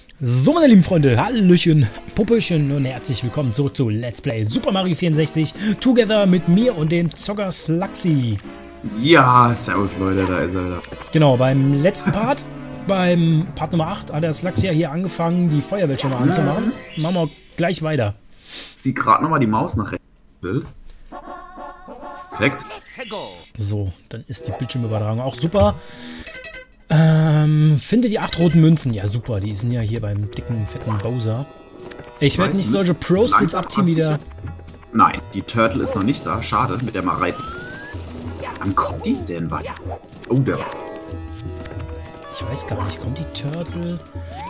So, meine lieben Freunde, Hallöchen, Puppöchen und herzlich willkommen zurück zu Let's Play Super Mario 64 Together mit mir und dem Zocker Sluxy. Ja, servus Leute, da ist er wieder. Genau, beim letzten Part, beim Part Nummer 8, hat der Sluxy ja hier angefangen, die Feuerbällchen mal anzumachen. Machen wir gleich weiter. Zieh gerade nochmal die Maus nach rechts. Perfekt. So, dann ist die Bildschirmübertragung auch super. Finde die 8 roten Münzen. Ja, super. Die sind ja hier beim dicken, fetten Bowser. Ich werde nicht solche Pro-Skills abziehen wieder. Nein, die Turtle ist noch nicht da. Schade, mit der mal reiten. Wann kommt die denn weiter? Oh, der. Ich weiß gar nicht. Kommt die Turtle?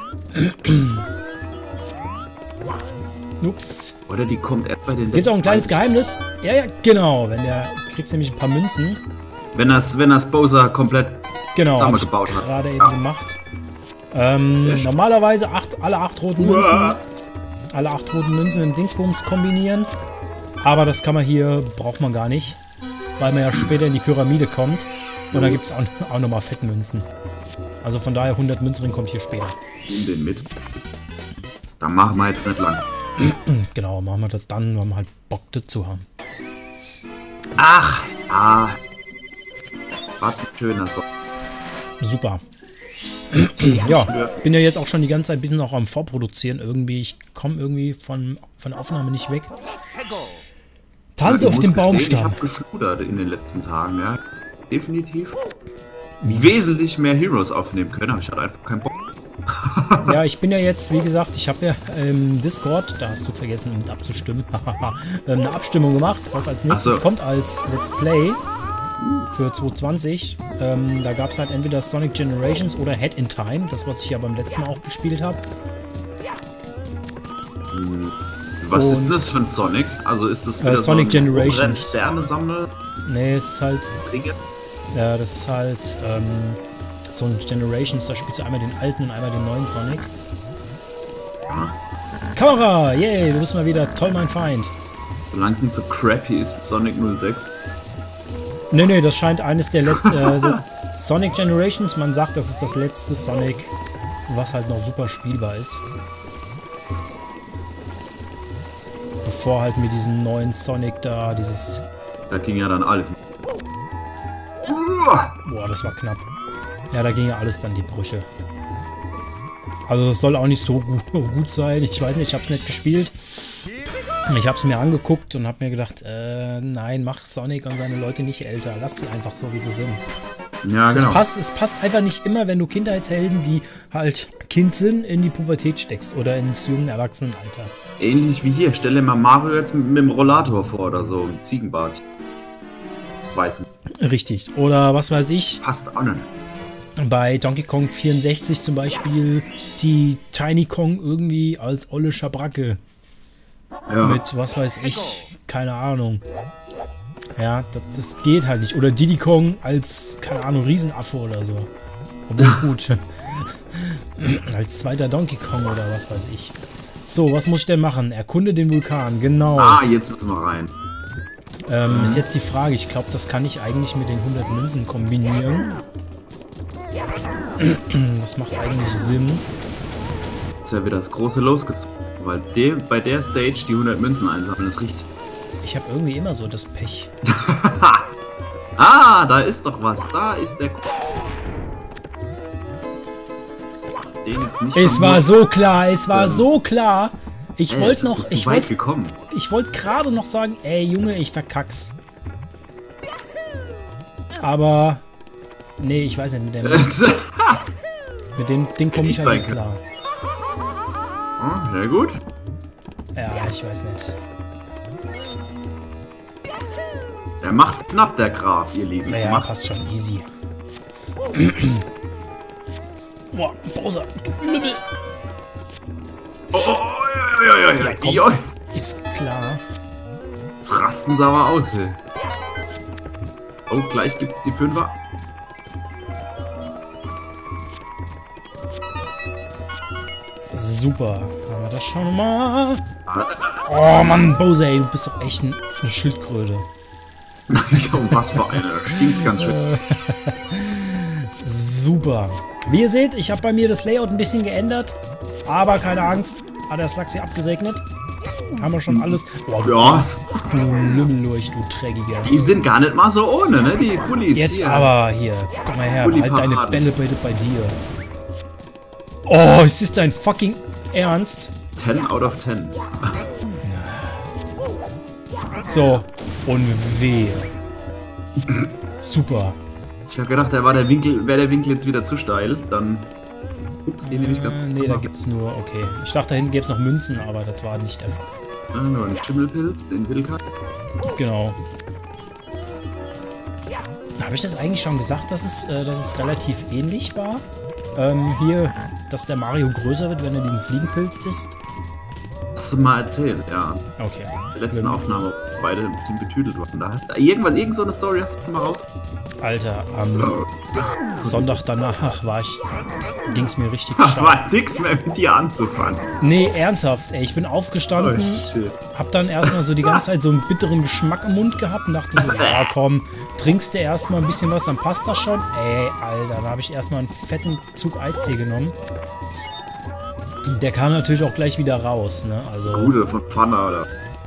Ups. Oder die kommt erst bei den. Gibt auch ein kleines Geheimnis. Ja, ja, genau. Wenn der kriegst nämlich ein paar Münzen. Wenn das Bowser komplett zusammengebaut hat. Gerade eben gemacht. Normalerweise alle 8 roten Münzen. Alle 8 roten Münzen im Dingsbums kombinieren. Aber das kann man hier, braucht man gar nicht. Weil man ja später in die Pyramide kommt. Und da gibt es auch nochmal Fettmünzen. Also von daher 100 Münzen kommt hier später. Nimm den mit. Da machen wir jetzt nicht lang. Genau, machen wir das dann, wenn wir halt Bock dazu haben. Ach, ja. Was ein schöner Song. Super. Ja, bin ja jetzt auch schon die ganze Zeit ein bisschen noch am Vorproduzieren. Irgendwie, ich komme irgendwie von der Aufnahme nicht weg. Tanze auf dem Baumstamm. Ich habe geschludert in den letzten Tagen, ja. Definitiv. Wesentlich mehr Heroes aufnehmen können, aber ich hatte einfach keinen Bock. Ja, ich bin ja jetzt, wie gesagt, ich habe ja im Discord, da hast du vergessen, mit abzustimmen, eine Abstimmung gemacht, was als nächstes kommt als Let's Play für 2020. Da gab es halt entweder Sonic Generations oder Head in Time, das, was ich ja beim letzten Mal auch gespielt habe. Was ist das für ein Sonic? Also ist das wieder Sonic so ein Generations. Sterne sammeln? Nee, es ist halt... Ringe? Ja, das ist halt Sonic Generations, da spielst du einmal den alten und einmal den neuen Sonic. Kamera! Yay, du bist mal wieder toll, mein Feind. Solange es nicht so crappy ist wie Sonic 06. Nee, das scheint eines der Sonic Generations, man sagt, das ist das letzte Sonic, was halt noch super spielbar ist. Bevor halt mit diesem neuen Sonic da, dieses... Da ging ja dann alles. Boah, das war knapp. Ja, da ging ja alles dann die Brüche. Also das soll auch nicht so gut sein. Ich weiß nicht, ich habe es nicht gespielt. Ich habe es mir angeguckt und habe mir gedacht, nein, mach Sonic und seine Leute nicht älter. Lass die einfach so, wie sie sind. Ja, genau. Es passt einfach nicht immer, wenn du Kindheitshelden, die halt Kind sind, in die Pubertät steckst oder ins jungen Erwachsenenalter. Ähnlich wie hier. Stell dir mal Mario jetzt mit dem Rollator vor oder so. Mit Ziegenbart. Weiß nicht. Richtig. Oder was weiß ich. Passt auch nicht. Bei Donkey Kong 64 zum Beispiel die Tiny Kong irgendwie als olle Schabracke. Ja. Mit, was weiß ich, keine Ahnung. Ja, das geht halt nicht. Oder Diddy Kong als, keine Ahnung, Riesenaffe oder so. Obwohl gut. Als zweiter Donkey Kong oder was weiß ich. So, was muss ich denn machen? Erkunde den Vulkan, genau. Ah, jetzt müssen wir rein. Ist jetzt die Frage, ich glaube, das kann ich eigentlich mit den 100 Münzen kombinieren. Das macht eigentlich Sinn. Ist ja wieder das große losgezogen, weil bei der Stage die 100 Münzen einsammeln ist richtig. Ich habe irgendwie immer so das Pech. Ah, da ist doch was. Da ist der... Den jetzt nicht es war so klar, es war so klar. Ich wollte noch... Ich wollte gerade noch sagen, ey Junge, ich verkack's. Aber... Nee, ich weiß nicht, mit dem Ding komme ich halt nicht klar. Oh, sehr gut. Ja, ich weiß nicht. Der macht's knapp, der Graf, ihr Lieben. Naja, passt schon, easy. Boah, Bowser, du Lümmel. Ja, komm, ist klar. Jetzt rasten sie aber aus, ey. Oh, gleich gibt's die 5er. Super, haben wir das schon mal. Oh Mann, Bowser, ey, du bist doch echt eine Schildkröte. Was für eine, das stinkt ganz schön. Super. Wie ihr seht, ich habe bei mir das Layout ein bisschen geändert. Aber keine Angst, hat der Slaxi abgesegnet. Haben wir schon alles. Oh, Ja, du Lümmelurch, du Dreckiger. die sind gar nicht mal so ohne, ne? Die Bullies. Jetzt hier. aber hier, komm mal her, Bulli halt deine Parade. Bälle bitte bei dir. Oh, ist das dein fucking Ernst? 10 out of 10. So, und wehe. Super. Ich habe gedacht, wäre der Winkel jetzt wieder zu steil, dann. Ups, den nehme ich gerade. Nee, da gibt's nur, okay. Ich dachte, da hinten gäbe es noch Münzen, aber das war nicht der Fall. Nur ein Schimmelpilz, den Wilka. Genau. Habe ich das eigentlich schon gesagt, dass es relativ ähnlich war? Hier, dass der Mario größer wird, wenn er diesen Fliegenpilz isst? Hast du mal erzählt, ja. Okay. In der letzten Aufnahme beide ein bisschen betüdelt worden. Da hast du irgend so eine Story hast du mal raus. Alter, am Sonntag danach ging's mir richtig scheiße. War nix mehr mit dir anzufangen. Nee, ernsthaft, ey. Ich bin aufgestanden, shit. hab dann erstmal so die ganze Zeit so einen bitteren Geschmack im Mund gehabt und dachte so, ja komm, trinkst du erstmal ein bisschen was, dann passt das schon. Ey, Alter, da habe ich erstmal einen fetten Zug Eistee genommen. Der kam natürlich auch gleich wieder raus, ne? Gute von Pfanne, oder?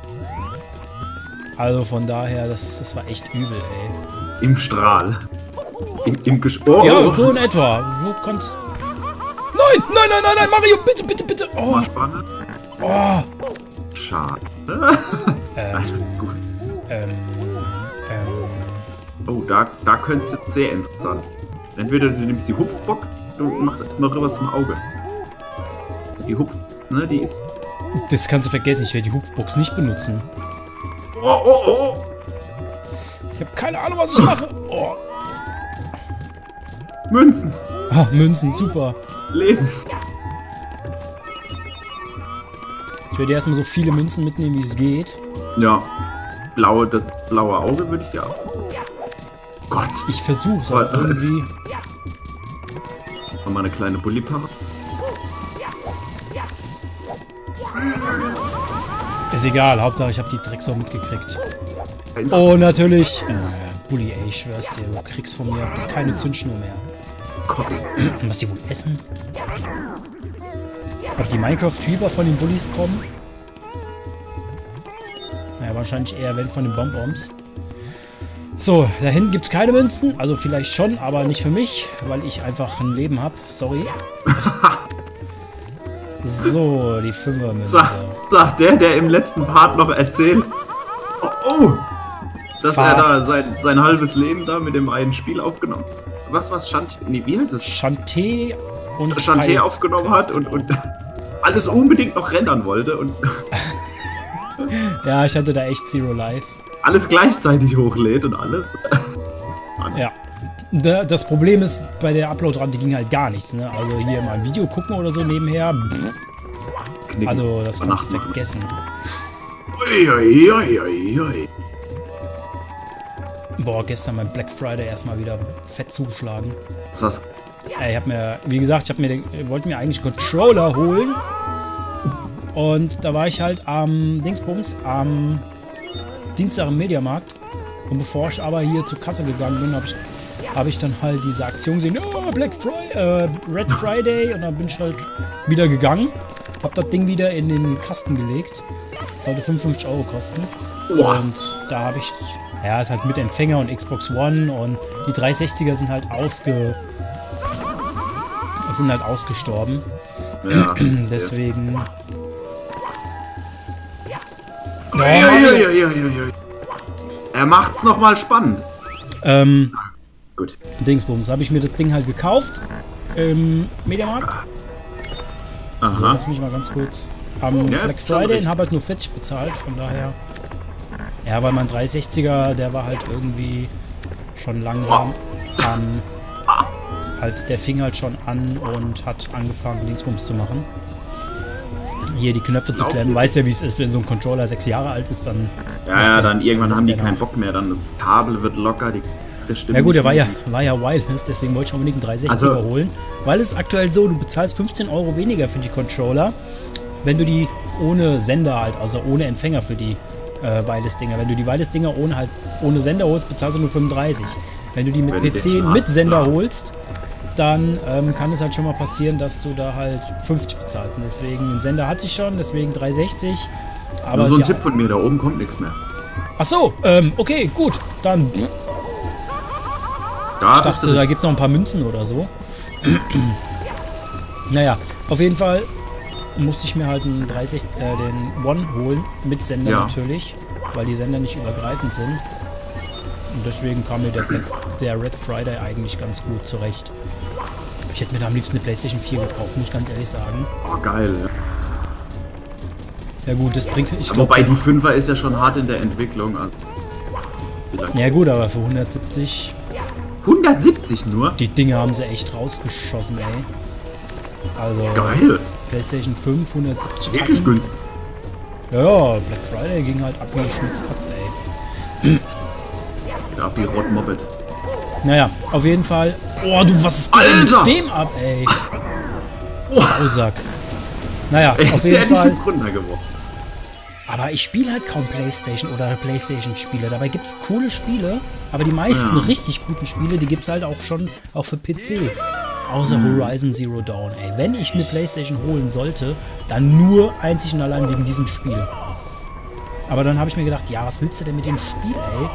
Also von daher, das war echt übel, ey. Im Strahl. Im Gesprung. Ja, so in etwa. Du kannst... Nein, Mario, bitte, bitte. Oh, Spannend. oh. Schade. Gut. Oh, da könnte es sehr interessant. Entweder du nimmst die Hupfbox, du machst erstmal rüber zum Auge. Die Hupf, ne, die ist... Das kannst du vergessen, ich werde die Hupfbox nicht benutzen. Oh. Ich habe keine Ahnung, was ich mache. Oh. Münzen. Oh, Münzen, super. Leben. Ich werde erstmal so viele Münzen mitnehmen, wie es geht. Ja. Das blaue Auge würde ich ja auch. Gott. Ich versuche es aber irgendwie. Mal eine kleine Bulli-Parade. Ist egal, Hauptsache ich habe die Drecksau mitgekriegt. Oh, natürlich. Bulli, ey, ich schwör's dir, du kriegst von mir keine Zündschnur mehr. Was die wohl essen? Ob die Minecraft-Typer von den Bullies kommen? Naja, wahrscheinlich eher wenn von den Bonbons. So, da hinten gibt's keine Münzen. Also vielleicht schon, aber nicht für mich, weil ich einfach ein Leben habe. Sorry. So, die 5er-Münze. Sagt der im letzten Part noch erzählt, dass er da sein halbes Leben da mit dem einen Spiel aufgenommen hat. Was Shantae, nee, wie heißt es? Shantae aufgenommen hat und alles unbedingt noch rendern wollte und ja, ich hatte da echt Zero Life. Alles gleichzeitig hochlädt und alles. Ja. Das Problem ist, bei der Upload-Rate ging halt gar nichts, ne? Also hier mal ein Video gucken oder so nebenher. Also das kannst du vergessen. Ui. Boah, gestern beim Black Friday erstmal wieder fett zugeschlagen. Was? Ich hab mir, wie gesagt, wollte mir eigentlich einen Controller holen. Und da war ich halt am Dienstag im Mediamarkt. Und bevor ich aber hier zur Kasse gegangen bin, habe ich dann halt diese Aktion gesehen, oh, Red Friday, und dann bin ich halt wieder gegangen, hab das Ding wieder in den Kasten gelegt. Das sollte 55 € kosten. Wow. Und da habe ich, ja, ist halt mit Empfänger und Xbox One, und die 360er sind halt ausgestorben. Ja. Deswegen. Er macht's nochmal spannend. Gut. Dingsbums, habe ich mir das Ding halt gekauft im Mediamarkt. Aha. So, lass mich mal ganz kurz. Am Black Friday und habe halt nur 40 bezahlt, von daher. Ja, weil mein 360er, der war halt irgendwie schon langsam der fing halt schon an und hat angefangen, Dingsbums zu machen. Hier die Knöpfe zu klemmen. Weißt ja, wie es ist, wenn so ein Controller 6 Jahre alt ist, dann... Ja, dann irgendwann haben die keinen Bock mehr, dann das Kabel wird locker, ja gut, der war ja wireless, deswegen wollte ich unbedingt einen 360er holen. Weil es ist aktuell so, du bezahlst 15 € weniger für die Controller, wenn du die ohne Sender halt, also ohne Empfänger für die Wireless-Dinger. Wenn du die Wireless-Dinger ohne Sender holst, bezahlst du nur 35. Wenn du die mit PC mit Sender holst, dann kann es halt schon mal passieren, dass du da halt 50 bezahlst. Und deswegen, einen Sender hatte ich schon, deswegen 360. Aber nur so ein Tipp von mir, da oben kommt nichts mehr. Ach so, okay, gut. Dann. Ich dachte, da gibt es noch ein paar Münzen oder so. Naja, auf jeden Fall musste ich mir halt den One holen, mit Sender natürlich, weil die Sender nicht übergreifend sind. Und deswegen kam mir der Red Friday eigentlich ganz gut zurecht. Ich hätte mir da am liebsten eine PlayStation 4 gekauft, muss ich ganz ehrlich sagen. Oh, geil. Ja gut, das bringt... Wobei die 5er ist ja schon hart in der Entwicklung. Also ja gut, aber für 170... 170 nur? Die Dinge haben sie echt rausgeschossen, ey. Also... Geil. PlayStation 5, 170 wirklich günstig. Ja, Black Friday ging halt ab wie Schmitzkatze, ey. Ab wie Rotmoped. Naja, auf jeden Fall... Oh, du, was ist denn mit dem ab, ey? Sausack. Naja, auf jeden Fall... Aber ich spiele halt kaum PlayStation oder PlayStation-Spiele. Dabei gibt es coole Spiele, aber die meisten richtig guten Spiele, die gibt es halt auch schon auch für PC. Außer Horizon Zero Dawn, ey. Wenn ich mir PlayStation holen sollte, dann nur einzig und allein wegen diesem Spiel. Aber dann habe ich mir gedacht, ja, was willst du denn mit dem Spiel, ey?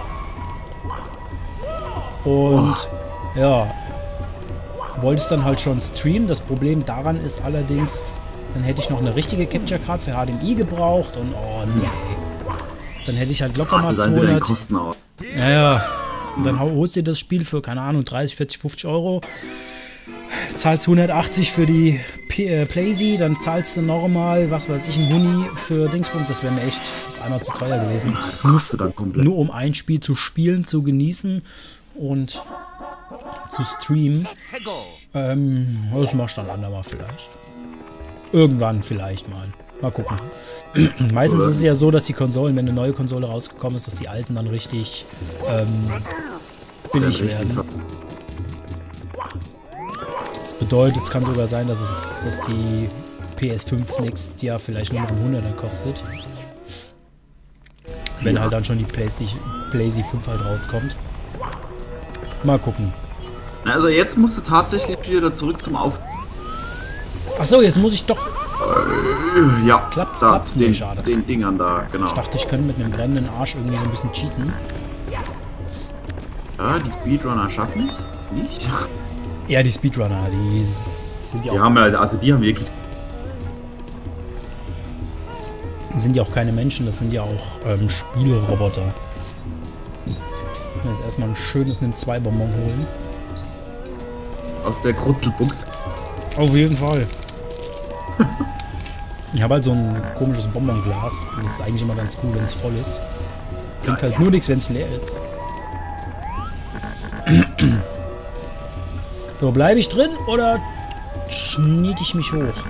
Und ja, wollte es dann halt schon streamen. Das Problem daran ist allerdings, dann hätte ich noch eine richtige Capture Card für HDMI gebraucht und oh nee. Dann hätte ich halt locker mal 200. Ja, und dann holst du dir das Spiel für, keine Ahnung, 30, 40, 50 Euro. Zahlst 180 für die Playsee, dann zahlst du nochmal, was weiß ich, ein Huni für Dingsbums. Das wäre mir echt auf einmal zu teuer gewesen. Das musst du dann komplett. Nur um ein Spiel zu spielen, zu genießen und zu streamen. Das machst du dann andermal vielleicht. Irgendwann vielleicht mal. Mal gucken. Meistens ist es ja so, dass die Konsolen, wenn eine neue Konsole rausgekommen ist, dass die alten dann richtig billig werden. Das bedeutet, es kann sogar sein, dass die PS5 nächstes Jahr vielleicht nur noch um 100er kostet. Wenn halt dann schon die PlayStation 5 halt rauskommt. Mal gucken. Also jetzt musst du tatsächlich wieder zurück zum Aufziehen. Achso, jetzt muss ich doch... ja, klappt's nicht, schade. Den Dingern da, genau. Ich dachte, ich könnte mit einem brennenden Arsch irgendwie so ein bisschen cheaten. Ja, die Speedrunner schaffen es nicht. Ja, die Speedrunner, die sind ja auch... Die haben wirklich... Sind ja auch keine Menschen, das sind ja auch Spielroboter. Jetzt erstmal ein schönes Nimm-2-Bonbon holen. Aus der Krutzelbuchs. Auf jeden Fall. Ich habe halt so ein komisches Bonbonglas. Das ist eigentlich immer ganz cool, wenn es voll ist. Bringt halt nur nichts, wenn es leer ist. So, bleibe ich drin oder schniete ich mich hoch?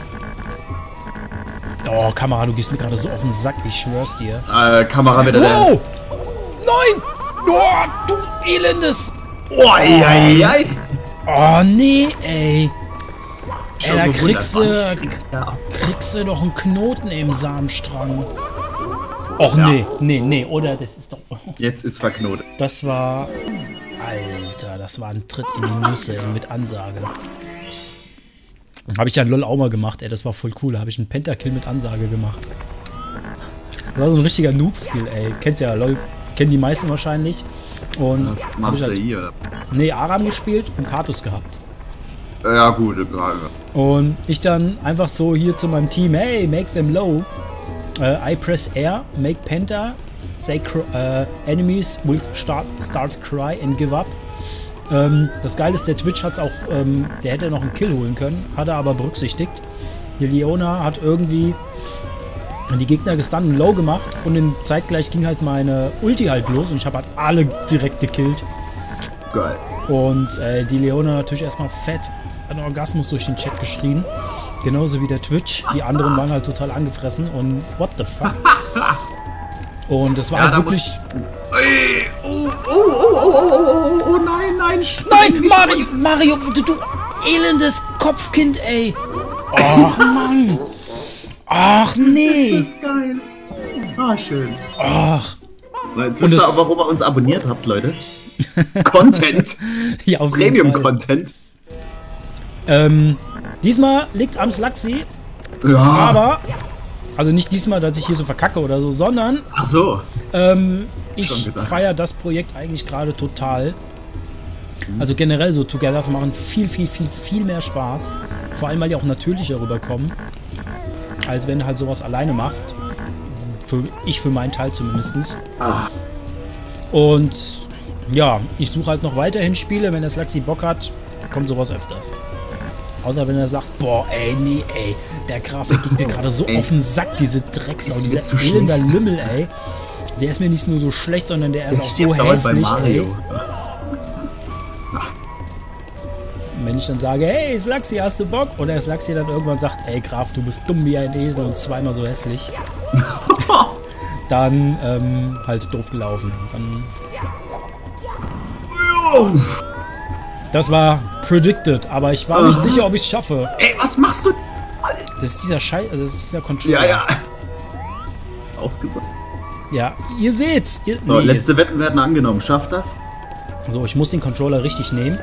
Oh, Kamera, du gehst mir gerade so auf den Sack, ich schwör's dir. Kamera wieder da. Wow! Nein! Oh, du elendes! Oh, ei. Oh, nee, ey. Ey, da kriegst du doch einen Knoten im Samenstrang. Och, nee, oder? Das ist doch... Jetzt ist verknotet. Das war... Alter, das war ein Tritt in die Nüsse, ey, mit Ansage. Habe ich ja LOL auch mal gemacht, ey, das war voll cool. Da habe ich einen Pentakill mit Ansage gemacht. Das war so ein richtiger Noob-Skill, ey. Kennt ja, LOL, kennen die meisten wahrscheinlich. Und habe ich halt... Nee, Aram gespielt und Kartus gehabt. Ja, gut, egal. Und ich dann einfach so hier zu meinem Team, hey, make them low. I press R, make Penta, say enemies will start cry and give up. Das Geile ist, der Twitch hat's auch, der hätte noch einen Kill holen können, hat er aber berücksichtigt. Die Leona hat irgendwie die Gegner gestunt und low gemacht und zeitgleich ging halt meine Ulti halt los und ich habe halt alle direkt gekillt. Geil. Und die Leona natürlich erstmal fett einen Orgasmus durch den Chat geschrien. Genauso wie der Twitch. Die anderen waren halt total angefressen und what the fuck. Und das war halt wirklich... Oh, nein. Nein, Mario, du elendes Kopfkind, ey. Ach, Mann. Ach, nee. Das ist geil. Ah, schön. Ach. Jetzt wisst ihr aber, warum ihr uns abonniert habt, Leute. Content. Ja, auf jeden Fall. Premium-Content. Diesmal liegt's am Slaxi. Ja. Aber, also nicht diesmal, dass ich hier so verkacke oder so, sondern Ach so. ich feiere das Projekt eigentlich gerade total. Also generell so Together machen viel mehr Spaß. Vor allem, weil die auch natürlicher rüberkommen, als wenn du halt sowas alleine machst. Für meinen Teil zumindest. Und ja, ich suche halt noch weiterhin Spiele. Wenn der Slaxi Bock hat, kommt sowas öfters. Außer wenn er sagt, boah, ey, nee, ey, der Grafik geht mir gerade so auf den Sack, diese Drecksau, dieser elender Lümmel, ey. Der ist mir nicht nur so schlecht, sondern der ist auch so hässlich, ey. Und wenn ich dann sage, hey, Slaxi, hast du Bock? Oder Slaxi dann irgendwann sagt, ey, Graf, du bist dumm wie ein Esel und zweimal so hässlich. Dann, halt doof gelaufen. Dann... Das war predicted, aber ich war nicht sicher, ob ich es schaffe. Ey, was machst du? Das ist dieser das ist dieser Controller. Ja. Auch gesagt. Ja, ihr seht's. So, letzte Wetten werden angenommen. Schafft das? So, ich muss den Controller richtig nehmen.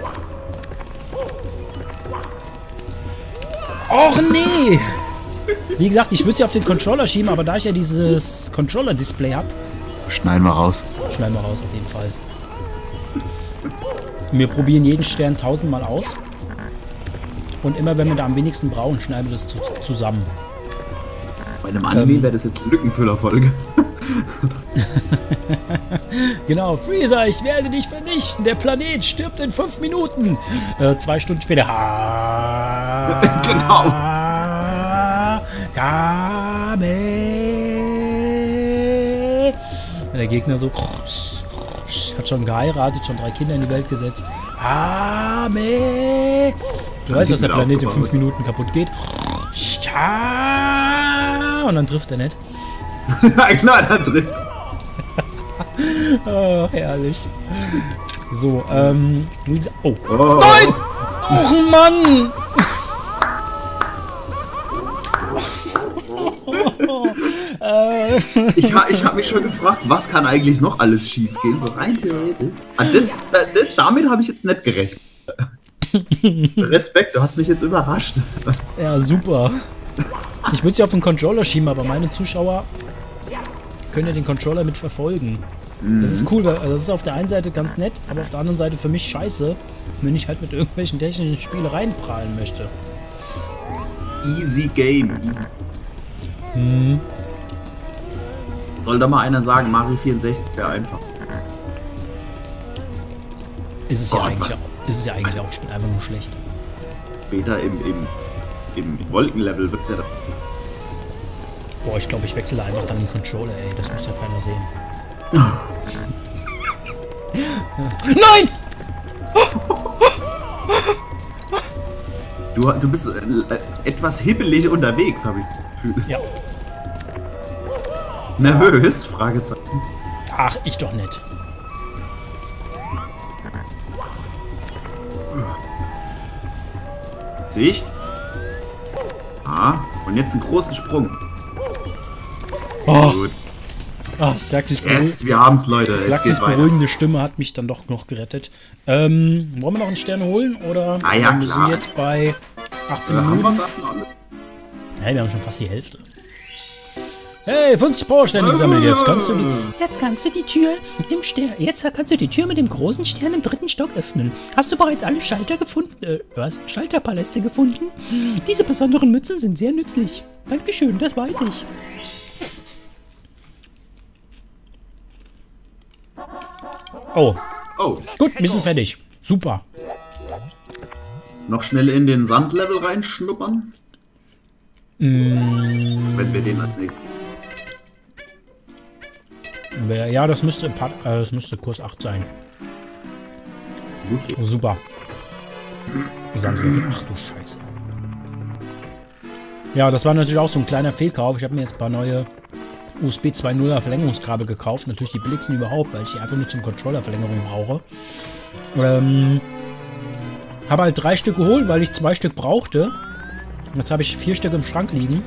Och nee! Wie gesagt, ich würde sie auf den Controller schieben, aber da ich ja dieses Controller-Display habe... Schneiden wir raus. Schneiden wir raus, auf jeden Fall. Wir probieren jeden Stern 1000-mal aus. Und immer wenn wir da am wenigsten brauchen, schneiden wir das zusammen. Bei einem Anime wäre das jetzt eine Lückenfüllerfolge. Genau, Freezer, ich werde dich vernichten. Der Planet stirbt in 5 Minuten. 2 Stunden später. Genau. Kame. Der Gegner so... Hat schon geheiratet, schon 3 Kinder in die Welt gesetzt. Kame. Du weißt, dass der Planet in 5 Minuten kaputt geht. Und dann trifft er nicht. Genau, da drin. Oh, herrlich. So, oh. Nein! Och, Mann! Ich hab mich schon gefragt, was kann eigentlich noch alles schief gehen? So rein theoretisch. Damit habe ich jetzt nicht gerechnet. Respekt, du hast mich jetzt überrascht. Ja, super. Ich würde sie auf den Controller schieben, aber meine Zuschauer können ja den Controller mit verfolgen. Das ist cool, weil das ist auf der einen Seite ganz nett, aber auf der anderen Seite für mich scheiße, wenn ich halt mit irgendwelchen technischen Spielereien prahlen möchte. Easy Game. Easy. Soll da mal einer sagen, Mario 64 wäre einfach. Ist es ja eigentlich auch. Ist es ja eigentlich auch. Ich bin einfach nur schlecht. Später im Wolkenlevel wird es ja... Boah, ich glaube, ich wechsle einfach dann den Controller, ey. Das muss ja keiner sehen. Nein! Du bist etwas hibbelig unterwegs, habe ich das Gefühl. Ja. Nervös? Fragezeichen. Ach, ich doch nicht. Sicht. Und jetzt einen großen Sprung. Oh. Gut. Ach, wir haben's, Leute. Slaxis beruhigende Stimme hat mich dann doch noch gerettet. Wollen wir noch einen Stern holen? Oder ja, wir sind jetzt bei 18 Minuten? Hey, wir haben schon fast die Hälfte. Hey, 50 Powersterne gesammelt. Jetzt kannst du die Tür im Stern. Jetzt kannst du die Tür mit dem großen Stern im 3. Stock öffnen. Hast du bereits alle Schalter gefunden? Schalterpaläste gefunden? Diese besonderen Mützen sind sehr nützlich. Dankeschön, das weiß ich. Oh. Gut, wir sind fertig. Super. Noch schnell in den Sandlevel reinschnuppern? Wenn wir den als nächstes... Ja, das müsste Kurs 8 sein. Okay. Super. Sandlevel. Ach du Scheiße. Ja, das war natürlich auch so ein kleiner Fehlkauf. Ich habe mir jetzt ein paar neue USB 2.0er Verlängerungskabel gekauft. Natürlich die billigsten überhaupt, weil ich die einfach nur zum Controller-Verlängerung brauche. Habe halt 3 Stück geholt, weil ich 2 Stück brauchte. Und jetzt habe ich 4 Stück im Schrank liegen.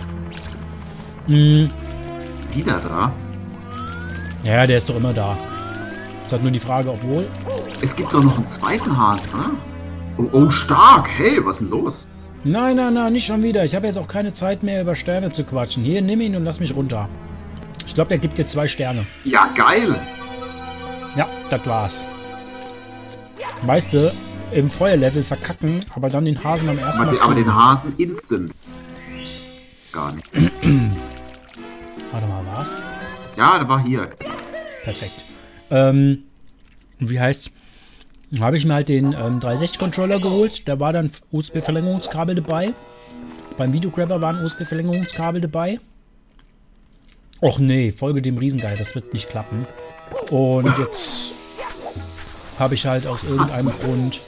Wieder da? Ja, der ist doch immer da. Es hat nur die Frage, obwohl... Es gibt doch noch einen zweiten Hasen, oder? Oh, stark. Hey, was ist denn los? Nein, nein, nein, nicht schon wieder. Ich habe jetzt auch keine Zeit mehr, über Sterne zu quatschen. Hier, nimm ihn und lass mich runter. Ich glaube, der gibt dir 2 Sterne. Ja, geil. Ja, das war's. Meiste im Feuerlevel verkacken, aber dann den Hasen am ersten Mal. Aber den Hasen instant. Gar nicht. Warte mal, war's? Ja, der war hier. Perfekt. Wie heißt's? Habe ich mir halt den 360-Controller geholt. Da war dann USB-Verlängerungskabel dabei. Beim Videograbber war ein USB-Verlängerungskabel dabei. Och nee, folge dem Riesengeil, das wird nicht klappen. Und jetzt habe ich halt aus irgendeinem Grund...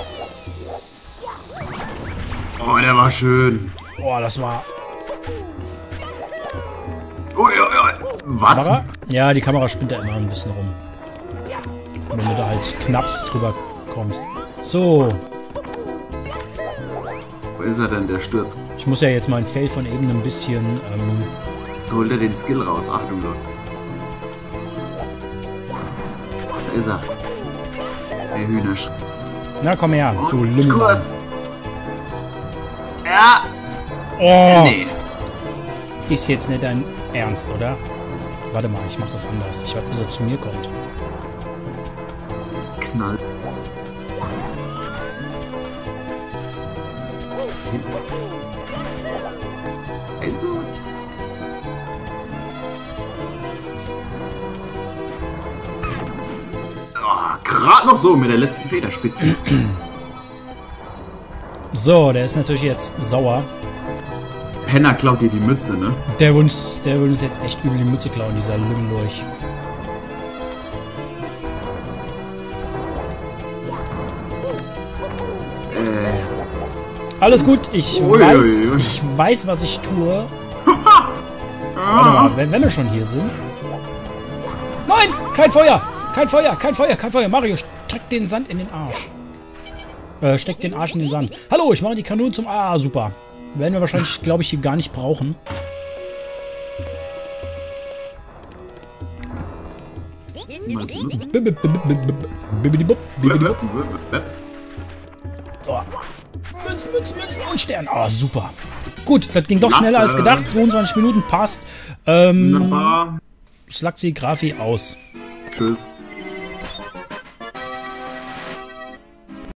Oh, der war schön. Oh, das war... Ui, ui, ui. Was? Kamera? Ja, die Kamera spinnt da immer ein bisschen rum. Wenn du da halt knapp drüber kommst. So. Wo ist er denn, der Sturz? Ich muss ja jetzt mein Fail von eben ein bisschen... Jetzt holt er den Skill raus. Achtung, Leute. Da ist er. Der Hühnersch. Na, komm her, du Und Lümmel. Kurs. Ja. Oh, Nee. ist jetzt nicht dein Ernst, oder? Warte mal, ich mach das anders. Ich warte, bis er zu mir kommt. Knall. Also. Oh, gerade noch so mit der letzten Federspitze. So, der ist natürlich jetzt sauer. Penner klaut dir die Mütze, ne? Der will uns jetzt echt übel die Mütze klauen, dieser Lümmelurch. Alles gut, ich weiß, was ich tue. Warte mal, wenn wir schon hier sind. Nein, kein Feuer! Kein Feuer, kein Feuer, kein Feuer. Mario, streck den Sand in den Arsch. Steck den Arsch in den Sand. Hallo, ich mache die Kanonen zum... Ah, super. Werden wir wahrscheinlich, glaube ich, hier gar nicht brauchen. Oh. Münzen, Münzen, Münzen und Stern. Ah, super. Gut, das ging doch schneller als gedacht. 22 Minuten passt. Slaxi, Grafi aus. Tschüss.